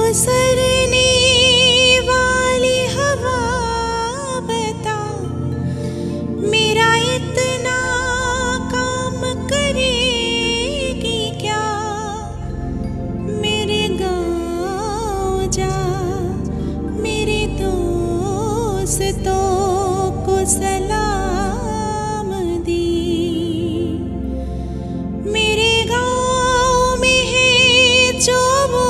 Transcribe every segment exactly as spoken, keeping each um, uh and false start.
गुजरने वाली हवा बता, मेरा इतना काम करेगी क्या? मेरे गाँव जा, मेरे दोस्तों को सलाम दी। मेरे गाँव में है जो वो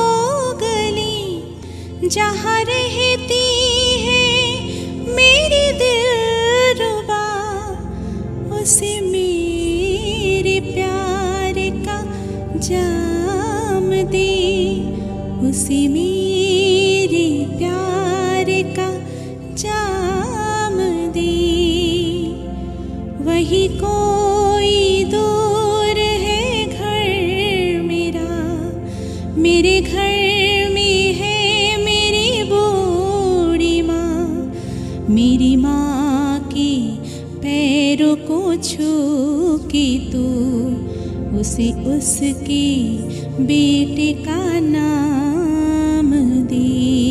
गली जहाँ रहती है मेरी दिलरुबा, उसे मेरे प्यार का जाम दे, उसे मेरे प्यार का जाम दे। वही कोई दूर है घर मेरा, मेरे घर में है मेरी बूढ़ी माँ। मेरी माँ के पैरों को छू के तू उसे उसके बेटे का नाम दे।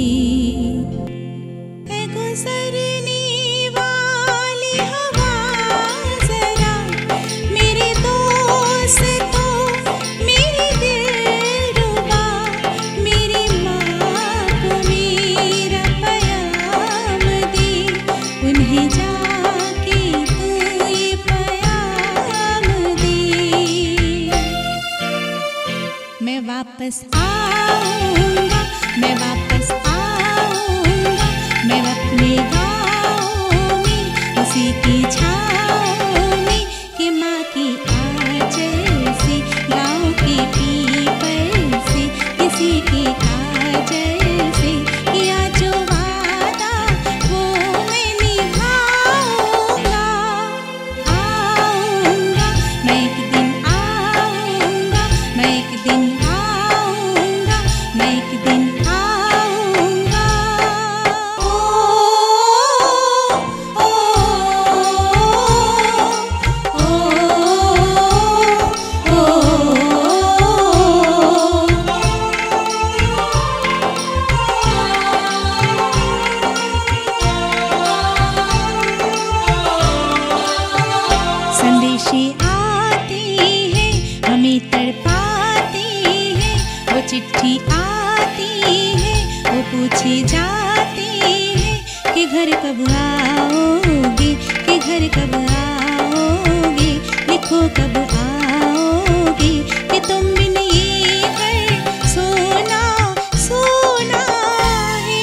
है गुजरने वाली हवा जरा, मेरे दोस्तों मेरी दिलरुबा, मेरी माँ को मेरा प्याम दे, उन्हें जाके तू ये प्याम दे। मैं वापस आऊँगा, मैं वापस आऊँगा, मैं अपने गाँव में उसी की छाँव में, कि माँ की आंचल से, गाँव के पीपल से, किसी के काजल से किया जो वादा वो मैं निभाऊँगा। आऊँगा मैं एक दिन, आऊँगा मैं एक दिन, आऊँगा मैं एक दिन, आऊँगा। ओ ओ ओ संदेशे आते हैं हमें तड़पाते हैं, वो चिट्ठी आती है वो पूछे जाते हैं कि घर कब आओगे, कि घर कब आओगे, लिखो कब आओगे, कि तुम बिन ये घर सोना सोना है।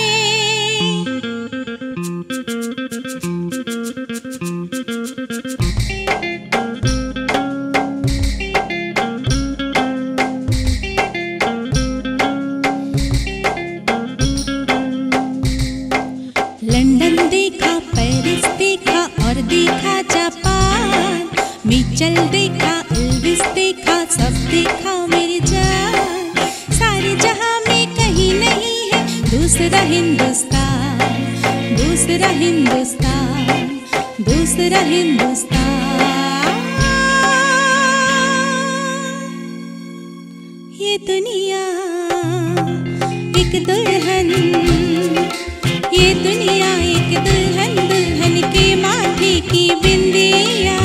लंदन देखा, पेरिस देखा और देखा जापान, मिचल देखा, एल्विस देखा, सब देखा मेरी जान। सारे जहां में कहीं नहीं है दूसरा हिंदुस्तान, दूसरा हिंदुस्तान, दूसरा हिंदुस्तान। ये दुनिया एक दुल्हन, ये दुनिया एक दुल्हन, दुल्हन के माथे की बिंदिया।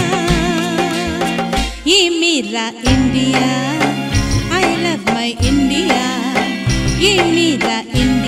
ये मेरा India, I love my India, ये मेरा इंडिया।